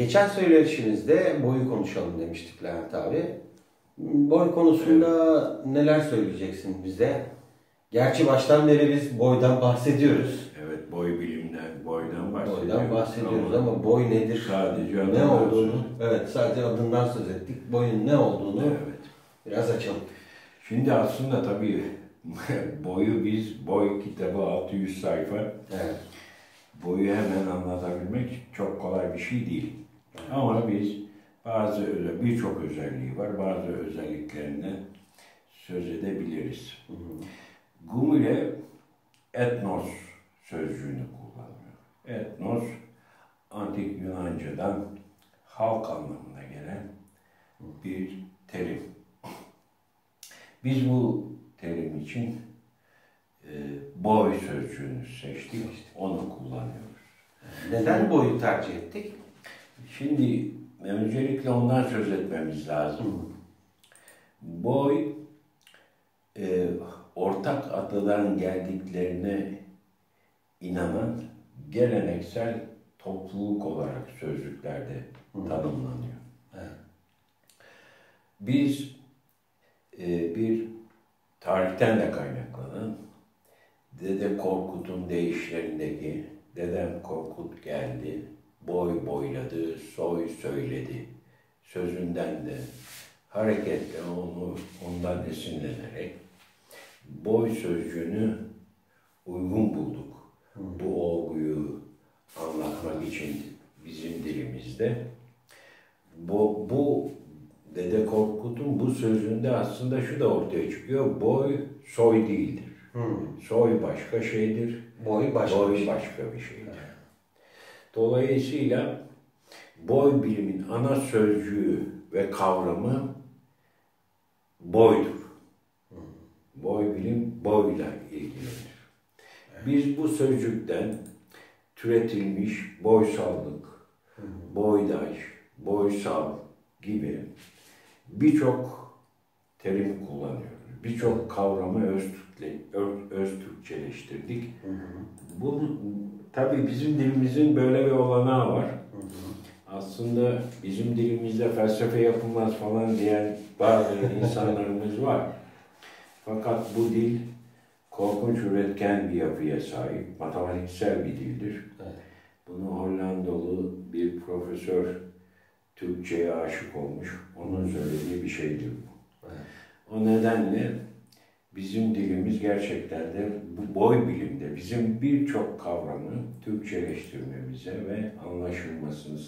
Geçen söyleşimizde boyu konuşalım demiştik Levent abi. Boy konusunda neler söyleyeceksin bize? Gerçi baştan beri biz boydan bahsediyoruz. Evet, boy bilimden, boydan bahsediyoruz. Boydan bahsediyoruz ama boy nedir? Sadece ne olduğunu, evet sadece adından söz ettik. Boyun ne olduğunu biraz açalım. Şimdi aslında tabii boyu boy kitabı 600 sayfa. Evet. Boyu hemen anlatabilmek çok kolay bir şey değil. Evet. Ama biz birçok özelliği var, bazı özelliklerinden söz edebiliriz. Gumile etnos sözcüğünü kullanıyor. Etnos, antik Yunanca'dan halk anlamına gelen bir terim. Biz bu terim için boy sözcüğünü seçtik, onu kullanıyoruz. Neden boyu tercih ettik? Şimdi öncelikle ondan söz etmemiz lazım. Boy, ortak atadan geldiklerine inanan geleneksel topluluk olarak sözlüklerde tanımlanıyor. Evet. Biz bir tarihten de kaynaklanan Dede Korkut'un deyişlerindeki dedem Korkut geldi, boy boyladı, soy söyledi sözünden de hareketle ondan esinlenerek boy sözcüğünü uygun bulduk. Bu olguyu anlatmak için bizim dilimizde. Bu Dede Korkut'un bu sözünde aslında şu da ortaya çıkıyor. Boy soy değildir. Soy başka şeydir. Boy başka bir şeydir. Dolayısıyla boy bilimin ana sözcüğü ve kavramı boydur. Boy bilim boyla ilgilenir. Biz bu sözcükten türetilmiş boysallık, boydaş, boysal gibi birçok terim kullanıyoruz. Birçok kavramı öz Türkçeleştirdik. Tabii bizim dilimizin böyle bir olanağı var. Aslında bizim dilimizde felsefe yapılmaz falan diyen bazı insanlarımız var. Fakat bu dil korkunç üretken bir yapıya sahip, matematiksel bir dildir. Evet. Bunu Hollandalı bir profesör Türkçe'ye aşık olmuş, onun söylediği bir şeydir bu. Evet. O nedenle bizim dilimiz gerçekten de bu boy bilimde bizim birçok kavramı Türkçeleştirmemize ve anlaşılmasını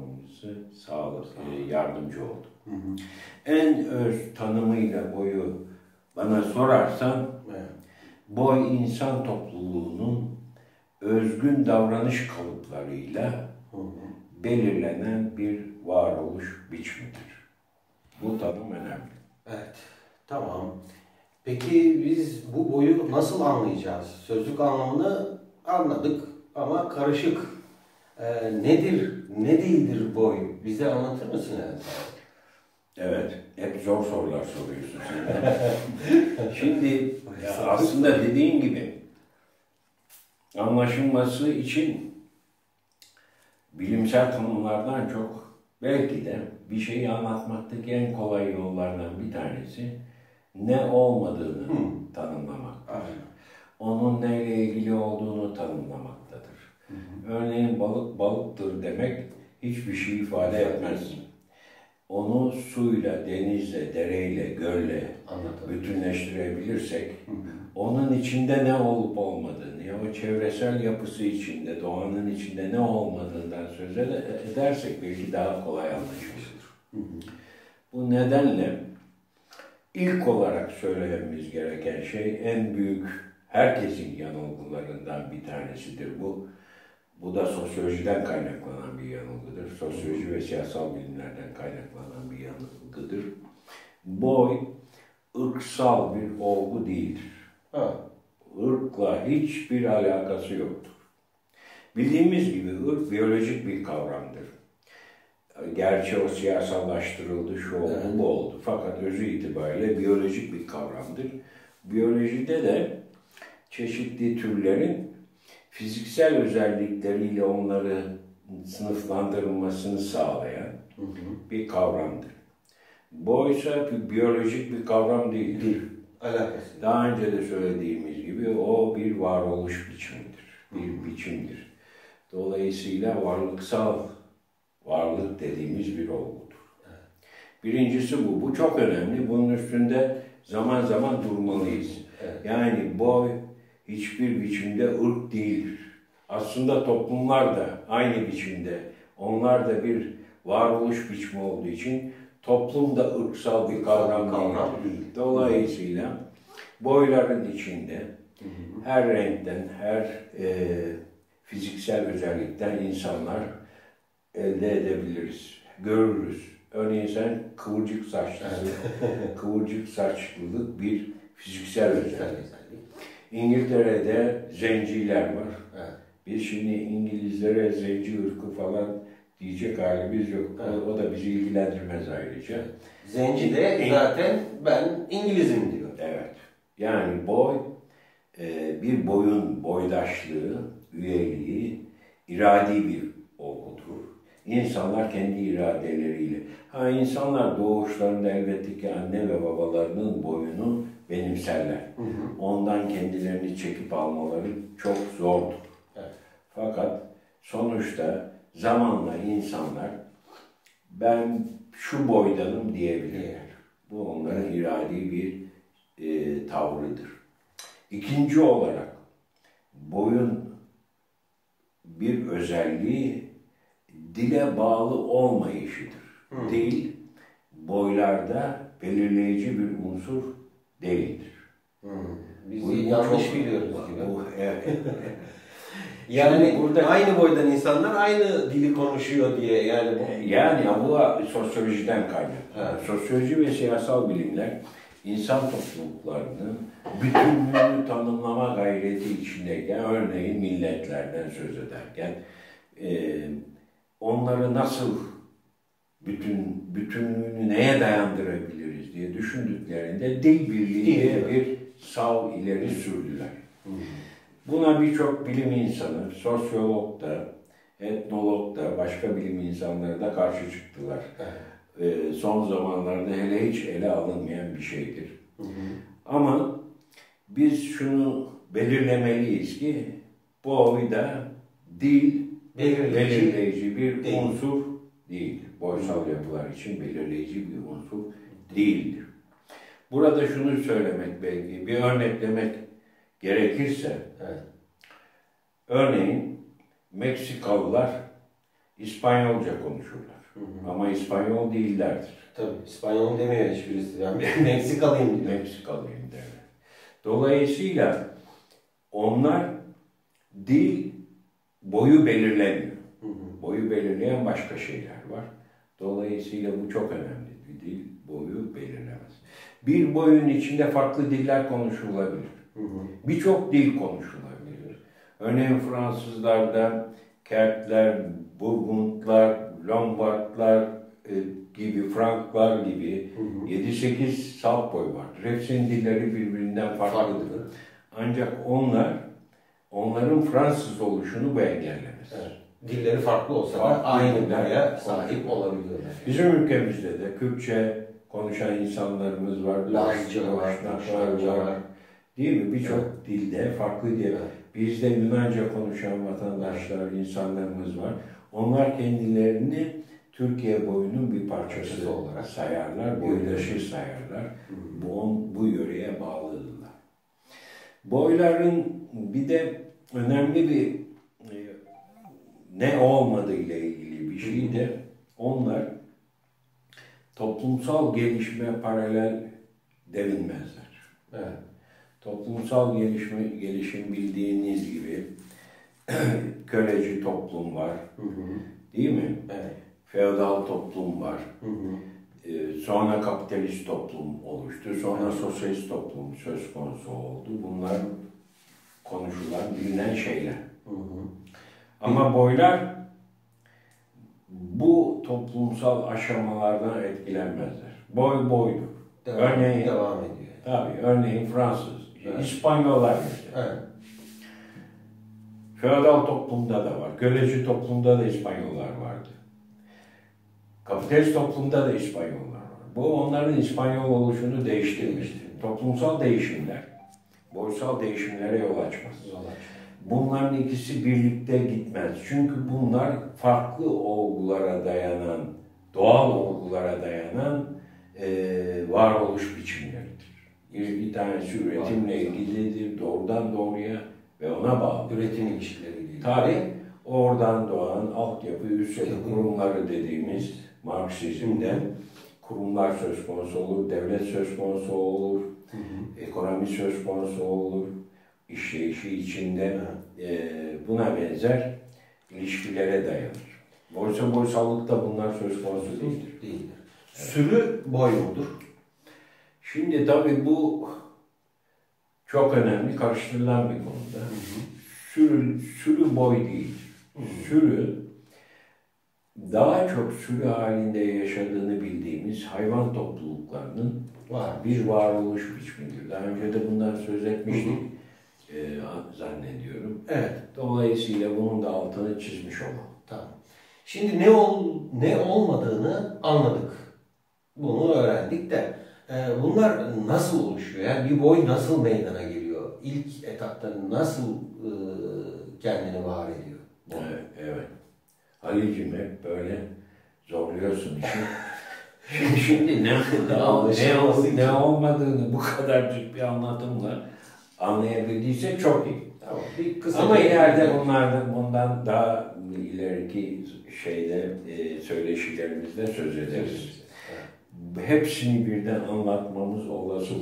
yardımcı oldu. En öz tanımıyla boyu bana sorarsan, boy insan topluluğunun özgün davranış kalıplarıyla belirlenen bir varoluş biçimidir. Bu tanım önemli. Evet, tamam. Peki biz bu boyu nasıl anlayacağız? Sözlük anlamını anladık ama karışık. Nedir, ne değildir boy? Bize anlatır mısın? Evet, hep zor sorular soruyorsun sen. Şimdi aslında dediğin gibi anlaşılması için bilimsel tanımlardan çok belki de bir şeyi anlatmaktaki en kolay yollardan bir tanesi ne olmadığını tanımlamak. Onun neyle ilgili olduğunu tanımlamaktadır. Örneğin balık balıktır demek hiçbir şey ifade etmez. Onu suyla, denizle, dereyle, gölle bütünleştirebilirsek, onun içinde ne olup olmadığını, ya o çevresel yapısı içinde, doğanın içinde ne olmadığından söz edersek belki daha kolay anlaşılır. Bu nedenle ilk olarak söylememiz gereken şey en büyük herkesin yanılgılarından bir tanesidir bu. Bu da sosyolojiden kaynaklanan bir yanılgıdır. Sosyoloji ve siyasal bilimlerden kaynaklanan bir yanılgıdır. Boy, ırksal bir olgu değildir. Irkla hiçbir alakası yoktur. Bildiğimiz gibi ırk biyolojik bir kavramdır. Gerçi o siyasallaştırıldı, şu oldu, bu oldu. Fakat özü itibariyle biyolojik bir kavramdır. Biyolojide de çeşitli türlerin fiziksel özellikleriyle onları sınıflandırılmasını sağlayan bir kavramdır. Boy ise biyolojik bir kavram değildir. Alakası. Daha önce de söylediğimiz gibi o bir varoluş biçimidir, bir biçimdir. Dolayısıyla varlık dediğimiz bir olgudur. Evet. Birincisi bu. Bu çok önemli. Bunun üstünde zaman zaman durmalıyız. Evet. Yani boy hiçbir biçimde ırk değildir. Aslında toplumlar da aynı biçimde, onlar da bir varoluş biçimi olduğu için toplum da ırksal bir kavram değil. Dolayısıyla boyların içinde her renkten, her fiziksel özellikten insanlar elde edebiliriz, görürüz. Örneğin sen kıvırcık saçlısın, kıvırcık saçlılık bir fiziksel özellik. İngiltere'de zenciler var. Evet. Biz şimdi İngilizlere zenci ırkı falan diyecek halimiz yok. Evet. O da bizi ilgilendirmez ayrıca. Zenci de zaten ben İngilizim diyor. Evet. Yani boy, bir boyun boydaşlığı, üyeliği, iradi bir olgudur. İnsanlar kendi iradeleriyle. İnsanlar doğuşlarında elbette ki anne ve babalarının boyunu benimserler. Ondan kendilerini çekip almaları çok zordur. Evet. Fakat sonuçta zamanla insanlar ben şu boydanım diyebilirler. Bu onların iradi bir tavrıdır. İkinci olarak boyun bir özelliği dile bağlı olmayışıdır. Dil boylarda belirleyici bir unsur değildir. Biz yanlış biliyoruz gibi. Evet. Yani burada aynı boydan insanlar aynı dili konuşuyor diye yani bu sosyolojiden kaynaklı. Evet. Sosyoloji ve siyasal bilimler insan topluluklarının bütünlüğünü tanımlama gayreti içindeyken, örneğin milletlerden söz ederken onları nasıl bütünlüğünü neye dayandırabiliriz diye düşündüklerinde dil birliği diye bir sav ileri sürdüler. Buna birçok bilim insanı, sosyolog da, etnolog da, başka bilim insanları da karşı çıktılar. Son zamanlarda hele hiç ele alınmayan bir şeydir. Ama biz şunu belirlemeliyiz ki boyda dil belirleyici bir unsur değildir. Boysal yapılar için belirleyici bir unsur değildir. Burada şunu söylemek belki, bir örneklemek gerekirse, örneğin Meksikalılar İspanyolca konuşurlar. Ama İspanyol değillerdir. Tabii İspanyol demiyor hiçbirisi. Ben Meksikalıyım diyor. Meksikalıyım derler. Dolayısıyla onlar dil boyu belirlemiyor. Boyu belirleyen başka şeyler var. Dolayısıyla bu çok önemli. Bir dil boyu belirlemez. Bir boyun içinde farklı diller konuşulabilir. Birçok dil konuşulabilir. Örneğin Fransızlarda Keltler, Burgundlar, Lombardlar gibi, Franklar gibi 7-8 salt boy vardır. Hepsinin dilleri birbirinden farklıdır. Ancak onların Fransız oluşunu bu engellemez. Evet. Dilleri farklı olsa da aynı boya sahip olabiliyorlar. Bizim ülkemizde de Kürtçe konuşan insanlarımız var. Lazca var, Şarja var. Değil mi? Birçok dilde farklı dil. Bizde Yunanca konuşan vatandaşlar, insanlarımız var. Onlar kendilerini Türkiye boyunun bir parçası olarak sayarlar, boydaşı sayarlar. Bu yöreye bağlıdırlar. Boyların bir de önemli bir ne olmadığı ile ilgili bir şey de onlar toplumsal gelişme paralel devinmezler. Evet. Toplumsal gelişim bildiğiniz gibi köleci toplum var, değil mi? Evet. Feodal toplum var. Sonra kapitalist toplum oluştu. Sonra sosyalist toplum söz konusu oldu. Bunlar konuşulan, bilinen şeyler. Ama boylar bu toplumsal aşamalardan etkilenmezler. Boy boydur. Örneğin devam ediyor. Tabii, örneğin Fransız, İspanyollar mesela. Evet. Feodal toplumda da var. Köleci toplumda da İspanyollar vardı. Kapitalist toplumda da İspanyollar var. Bu onların İspanyol oluşunu değiştirmiştir. Toplumsal değişimler, boysal değişimlere yol açmaz. Bunların ikisi birlikte gitmez. Çünkü bunlar farklı olgulara dayanan, doğal olgulara dayanan varoluş biçimleridir. Bir tanesi üretimle ilgilidir, doğrudan doğruya ve ona bağlı. Üretim ilişkileriyle. Tabii oradan doğan altyapı, üst yapı kurumları dediğimiz Marksizm'den kurumlar söz konusu olur, devlet söz konusu olur, ekonomi söz konusu olur, işleyişi içinde buna benzer ilişkilere dayanır. Boysallıkta bunlar söz konusu değildir. Evet. Sürü boy mudur? Şimdi tabii bu çok önemli, karıştırılan bir konuda. Sürü boy değil. Sürü, daha çok sürü halinde yaşadığını bildiğimiz hayvan topluluklarının bir varoluş biçimidir. Daha önce de bundan söz etmiştik zannediyorum. Evet. Dolayısıyla bunun da altını çizmiş olalım. Tamam. Şimdi ne olmadığını anladık. Bunu öğrendik de bunlar nasıl oluşuyor? Yani bir boy nasıl meydana geliyor? İlk etapta nasıl kendini var ediyor? Evet. Halil'cim hep böyle zorluyorsun işi. Şimdi ne olmadığını bu kadarcık bir anlatımla anlayabildiysek çok iyi. Tamam. Ama ileride bundan daha ileriki söyleşilerimizde söz ederiz. Hepsini birden anlatmamız olası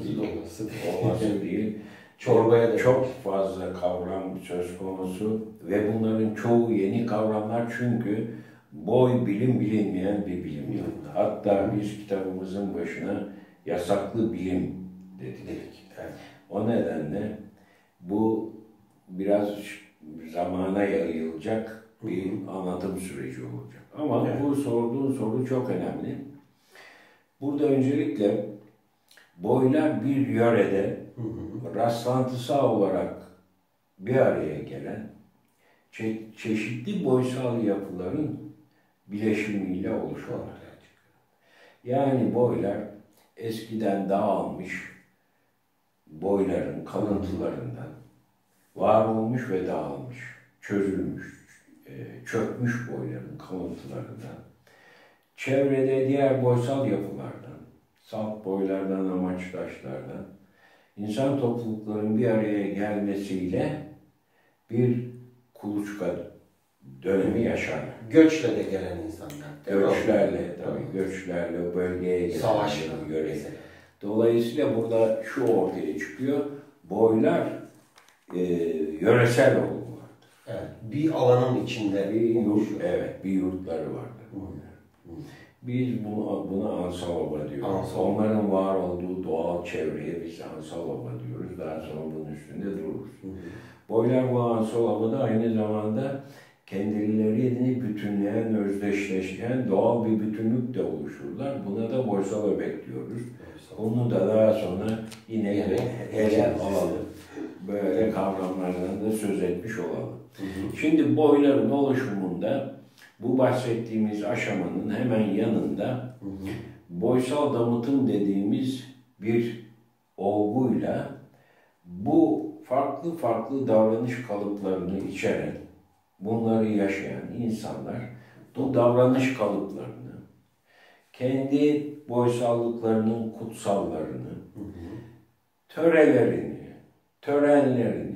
değil. Çorbaya da çok fazla kavram söz konusu ve bunların çoğu yeni kavramlar çünkü boy bilinmeyen bir bilim. Hatta biz kitabımızın başına yasaklı bilim dedik. Evet. O nedenle bu biraz zamana yayılacak bir anlatım süreci olacak. Ama bu sorduğun soru çok önemli. Burada öncelikle boylar bir yörede rastlantısal olarak bir araya gelen çeşitli boysal yapıların bileşimiyle oluşuyorlar. Yani boylar eskiden dağılmış boyların kalıntılarından var olmuş ve dağılmış, çözülmüş, çökmüş boyların kalıntılarından, çevrede diğer boysal yapılardan, salt boylardan, amaç taşlardan, insan toplulukların bir araya gelmesiyle bir kuluçka dönemi yaşar. Göçle de gelen insanlar. Göçlerle bölgeye gelen savaşla göre. Dolayısıyla burada şu ortaya çıkıyor, boylar yöresel olgulardır. Evet, bir alanın içinde bir yurtları vardır. Biz buna Ansalova diyoruz. Onların var olduğu doğal çevreye biz Ansalova diyoruz. Daha sonra bunun üstünde dururuz. Boylar bu Ansalova'da aynı zamanda kendilerini bütünleyen, özdeşleşen doğal bir bütünlük de oluşurlar. Buna da boysal öbek diyoruz. Onu da daha sonra yine ele alalım. Böyle kavramlardan da söz etmiş olalım. Şimdi boyların oluşumunda bu bahsettiğimiz aşamanın hemen yanında boysal damıtım dediğimiz bir olguyla bu farklı davranış kalıplarını içeren, bunları yaşayan insanlar bu davranış kalıplarını, kendi boysallıklarının kutsallarını, törenlerini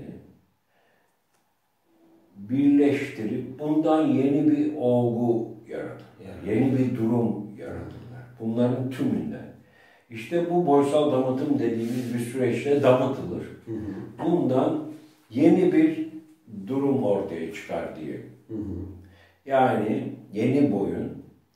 birleştirip bundan yeni bir olgu yaratır. Yeni bir durum yaratırlar. Bunların tümünden. İşte bu boysal damıtım dediğimiz bir süreçte damıtılır. Bundan yeni bir durum ortaya çıkar diye. Yani yeni boyun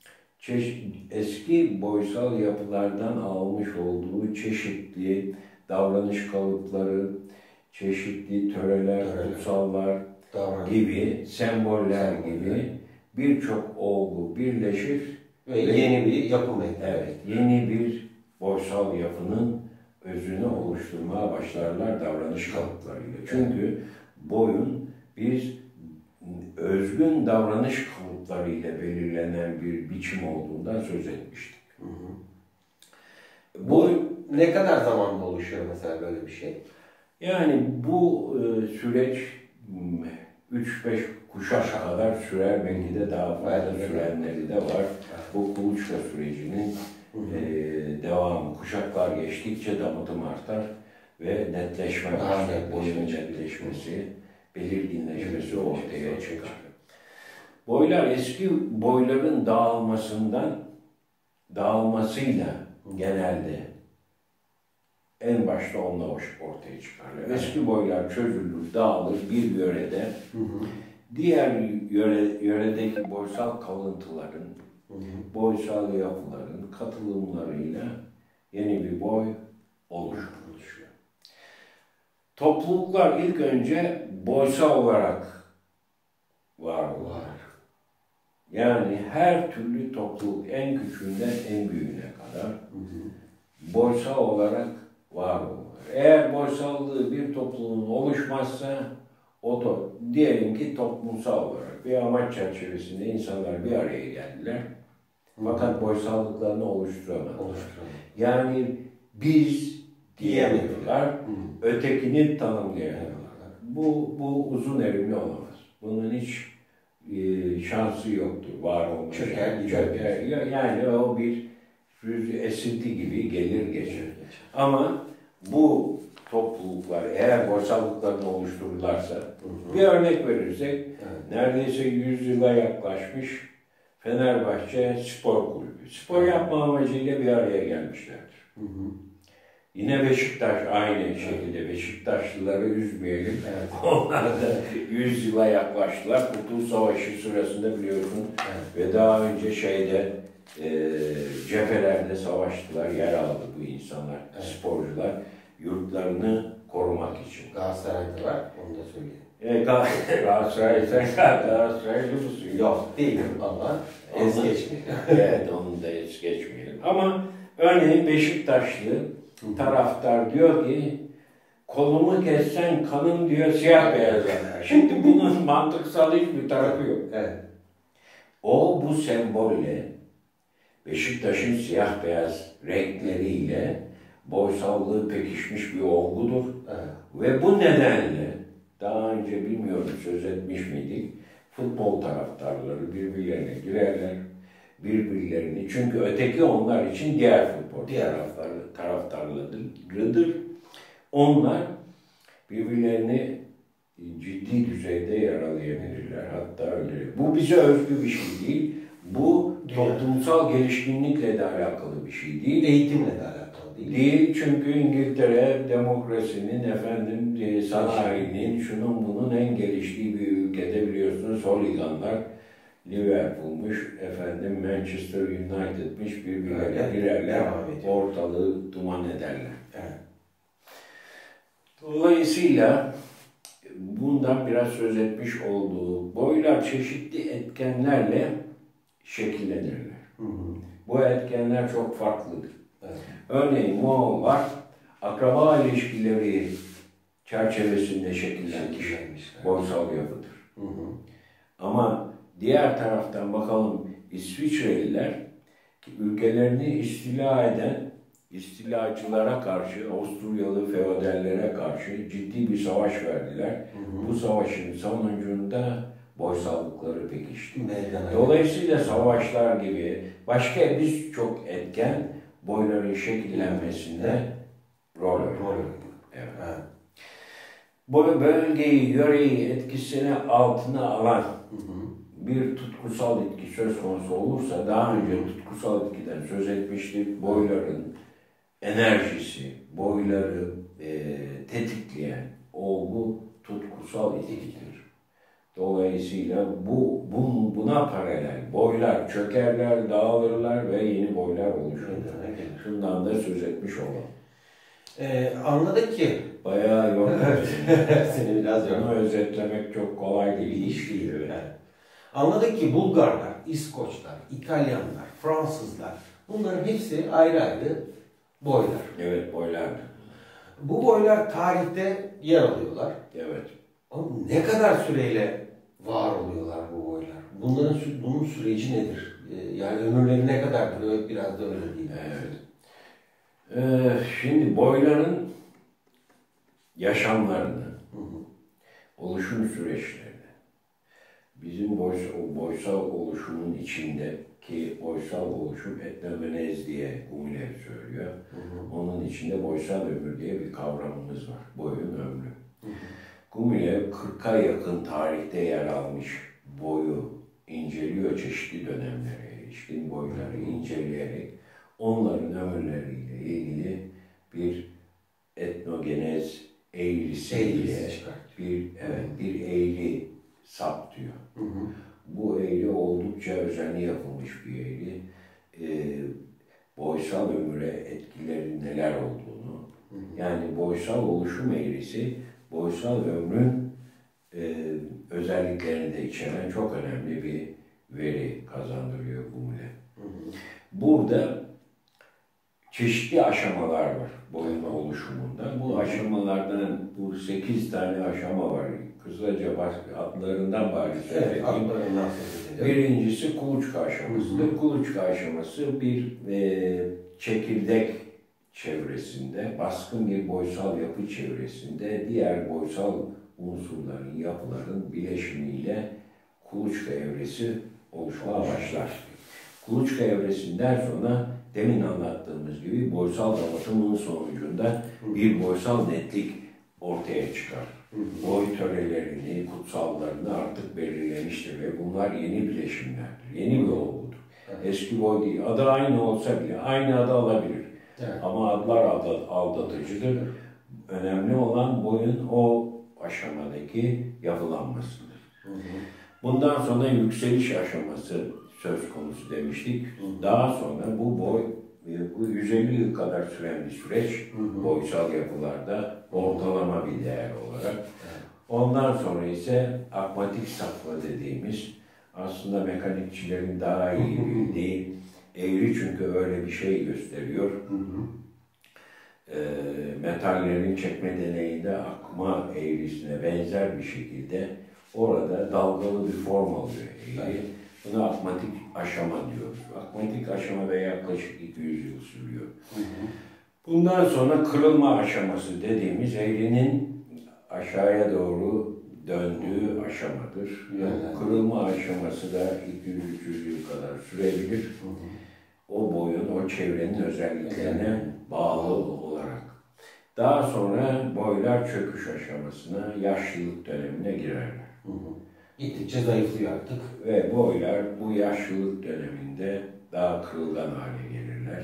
eski boysal yapılardan almış olduğu çeşitli davranış kalıpları, çeşitli töreler, kutsallar gibi, semboller gibi birçok olgu birleşir ve yeni bir yapı meydana. Evet, yeni bir boysal yapının özünü oluşturmaya başlarlar davranış kalıplarıyla. Çünkü boyun biz özgün davranış kalıplarıyla belirlenen bir biçim olduğundan söz etmiştik. Bu ne kadar zamanda oluşuyor mesela böyle bir şey? Yani bu süreç 3-5 kuşak kadar sürer, belki de daha fazla sürenleri de var. Bu kuluçka sürecinin devamı, kuşaklar geçtikçe damıtım artar ve netleşme başlar. Boyun netleşmesi, belirginleşmesi ortaya çıkar. Boylar eski boyların dağılmasıyla genelde en başta onunla ortaya çıkarlar. Eski boylar çözülür, dağılır bir yörede. Diğer yöredeki boysal kalıntıların, boysal yapıların katılımlarıyla yeni bir boy oluşuyor. Topluluklar ilk önce boysal olarak var olurlar. Yani her türlü topluluk en küçüğünden en büyüğüne kadar boysal olarak var olur. Eğer boysallığı bir topluluğun oluşmazsa o da diyelim ki toplumsal olarak bir amaç çerçevesinde insanlar bir araya geldiler. Fakat boysallıklarını oluşturamadılar. Yani biz diyemiyorlar, ötekini tanımlayamıyorlar. Bu uzun erimli olamaz. Bunun hiç şansı yoktur, var olma. Çöker. Yani o bir esinti gibi gelir geçer. Ama bu topluluklar eğer boysallıklarını oluştururlarsa, bir örnek verirsek, neredeyse 100 yıla yaklaşmış Fenerbahçe Spor Kulübü. Spor yapma amacıyla bir araya gelmişlerdir. Yine Beşiktaş aynı şekilde, Beşiktaşlıları üzmeyelim. Onlar da 100 yıla yaklaştılar. Kurtuluş Savaşı sırasında biliyorsun ve daha önce cephelerde savaştılar, yer aldı bu insanlar, sporcular, yurtlarını korumak için. Galatasaray'da var, onu da söyleyeyim. Galatasaraylı mısın? Yok, değilim ama es geçmeyelim. Evet, onu da es geçmeyelim. Ama örneğin Beşiktaşlı taraftar diyor ki, kolumu kessen kanım diyor siyah beyaz. Şimdi bunun mantıksal hiçbir tarafı yok. Evet. O bu sembolle, Beşiktaş'ın siyah beyaz renkleriyle boysallığı pekişmiş bir olgudur. Ve bu nedenle, daha önce bilmiyorum söz etmiş miydik, futbol taraftarları birbirlerine girerler. Birbirlerini, çünkü öteki onlar için diğer futbol taraftarlarıdır. Onlar birbirlerini ciddi düzeyde yaralayabilirler, hatta öldürür. Bu bize özgü bir şey değil. Bu toplumsal gelişkinlikle de alakalı bir şey değil. Eğitimle de alakalı değil. Değil, çünkü İngiltere demokrasinin, sanayinin, şunun bunun en geliştiği bir ülkede biliyorsunuz holiganlar, Liverpool'muş, Manchester United'miş, birbirlerine girerler, ortalığı duman ederler. Evet. Dolayısıyla bundan biraz söz etmiş olduğu boylar çeşitli etkenlerle şekillenirler. Bu etkenler çok farklıdır. Evet. Örneğin Moğollar akraba ilişkileri çerçevesinde şekillenmiş boysal yapıdır. Ama diğer taraftan bakalım İsviçreliler ülkelerini istila eden istilacılara karşı, Avusturyalı feodallere karşı ciddi bir savaş verdiler. Bu savaşın sonucunda boysallıkları pekişti. Dolayısıyla savaşlar gibi başka birçok etken boyların şekillenmesinde rol oynuyor. Evet. Bu bölgeyi, yöreyi etkisini altına alan bir tutkusal etki söz konusu olursa, daha önce tutkusal etkiden söz etmiştik, boyların enerjisi, boyları tetikleyen olgu tutkusal etkidir. Dolayısıyla buna paralel boylar çökerler, dağılırlar ve yeni boylar oluşur. Şundan da söz etmiş olalım. Anladık ki bayağı yorulmuş. Seni biraz yorulmuş. Bunu özetlemek çok kolay değil. İş değil. Anladık ki Bulgarlar, İskoçlar, İtalyanlar, Fransızlar, bunların hepsi ayrı ayrı boylar. Evet, boylar. Bu boylar tarihte yer alıyorlar. Evet. Ama ne kadar süreyle var oluyorlar bu boylar? Bunun süreci nedir? Yani ömürleri ne kadardır? Biraz da öyle değil. Evet. Şimdi boyların yaşamlarını, oluşum süreçlerini, bizim boysal oluşumun içindeki boysal oluşum etnogenez diye Gumile söylüyor. Onun içinde boysal ömür diye bir kavramımız var. Boyun ömrü. Gumile 40'a yakın tarihte yer almış boyu inceliyor, çeşitli dönemlere ilişkin boyları inceleyerek onların ömürleriyle ilgili bir etnogenez eğrisi diye bir eğri saptıyor. Bu eğri oldukça özenli yapılmış bir eğri. Boysal ömüre etkileri neler olduğunu, yani boysal oluşum eğrisi boysal ömrün özelliklerini de içeren çok önemli bir veri kazandırıyor Gumile. Burada çeşitli aşamalar var boyun oluşumunda. Bu aşamalardan 8 tane aşama var. Kısaca adlarından bari söyleyeyim. Birincisi kuluçka aşamasıdır. Kuluçka aşaması bir çekirdek çevresinde, baskın bir boysal yapı çevresinde diğer boysal unsurların, yapıların bileşimiyle kuluçka evresi oluşmaya başlar. Kuluçka evresinden sonra demin anlattığımız gibi boysal dağıtımın sonucunda bir boysal netlik ortaya çıkar. Boy törelerini, kutsallarını artık belirlemiştir ve bunlar yeni bileşimlerdir, yeni bir olgudur. Eski boy değil, adı aynı olsa bile aynı adı alabilir. Ama adlar aldatıcıdır. Önemli olan boyun o aşamadaki yapılanmasıdır. Bundan sonra yükseliş aşaması söz konusu demiştik. Daha sonra bu 150 yıl kadar süren bir süreç boysal yapılarda ortalama bir değer olarak. Ondan sonra ise akmatik safra dediğimiz aslında mekanikçilerin daha iyi bildiği eğri çünkü öyle bir şey gösteriyor. Metallerin çekme deneyinde akma eğrisine benzer bir şekilde orada dalgalı bir form alıyor eğri. Buna akmatik aşama diyoruz. Akmatik aşama da yaklaşık 200 yıl sürüyor. Bundan sonra kırılma aşaması dediğimiz eğrinin aşağıya doğru döndüğü aşamadır. Kırılma aşaması da 200-300 yıl kadar sürebilir. O boyun, o çevrenin özelliklerine bağlı olarak. Daha sonra boylar çöküş aşamasına, yaşlılık dönemine girerler. Gittikçe zayıflıyor artık. Ve boylar bu yaşlılık döneminde daha kırılgan hale gelirler.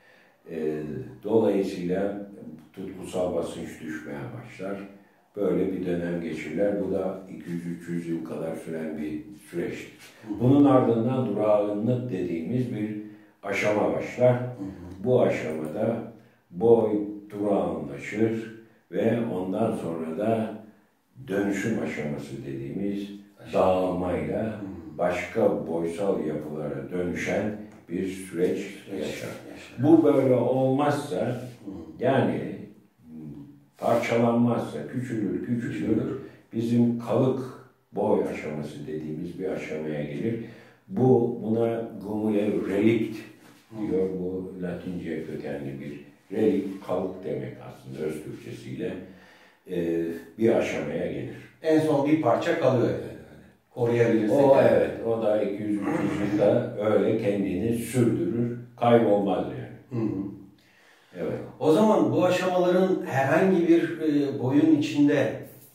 Dolayısıyla tutkusal basınç düşmeye başlar. Böyle bir dönem geçirler. Bu da 200-300 yıl kadar süren bir süreçtir. Bunun ardından durağanlık dediğimiz bir aşama başlar. Bu aşamada boy durağanlaşır ve ondan sonra da dönüşüm aşaması dediğimiz dağılmayla başka boysal yapılara dönüşen bir süreç yaşar. Bu böyle olmazsa, yani parçalanmazsa, küçülür, bizim kalık boy aşaması dediğimiz bir aşamaya gelir. Buna Gumile relikt diyor, bu Latince kökenli bir relikt, kalık demek aslında öz Türkçesiyle bir aşamaya gelir. En son bir parça kalıyor yani. Koruyabilirsek. Evet, o da 200-300 yılda öyle kendini sürdürür, kaybolmaz yani. Evet. O zaman bu aşamaların herhangi bir boyun içinde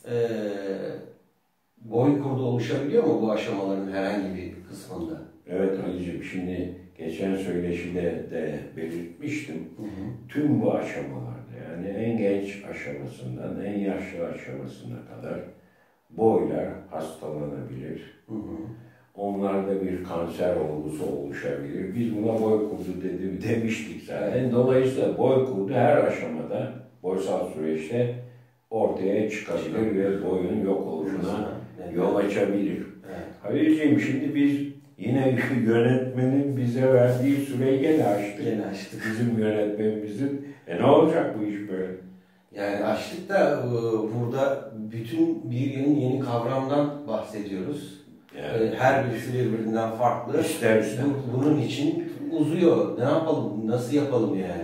boy kurdu oluşabiliyor mu bu aşamaların herhangi bir kısmında? Evet Ali'ciğim, şimdi geçen söyleşide de belirtmiştim. Tüm bu aşamalarda, yani en genç aşamasından en yaşlı aşamasına kadar boylar hastalanabilir. Onlarda bir kanser olgusu oluşabilir. Biz buna boy kurdu demiştik zaten. Dolayısıyla boy kurdu her aşamada, boysal süreçte ortaya çıkabilir ve boyun yok oluşuna yol açabilir. Halilciğim, şimdi biz yine yönetmenin bize verdiği süreyi gene açtık. Bizim yönetmenimizin. Ne olacak bu iş böyle? Yani açlıkta burada bütün bir yeni kavramdan bahsediyoruz. Yani, her birisi birbirinden farklı. İster. Bunun için uzuyor. Ne yapalım, nasıl yapalım yani?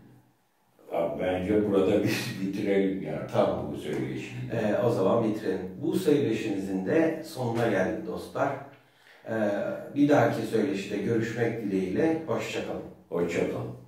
Bence burada biz bitirelim ya. Tamam. Bu söyleşiyi. O zaman bitirelim. Bu söyleşimizin de sonuna geldik dostlar. Bir dahaki söyleşide görüşmek dileğiyle. Hoşça kalın. Hoşça kalın.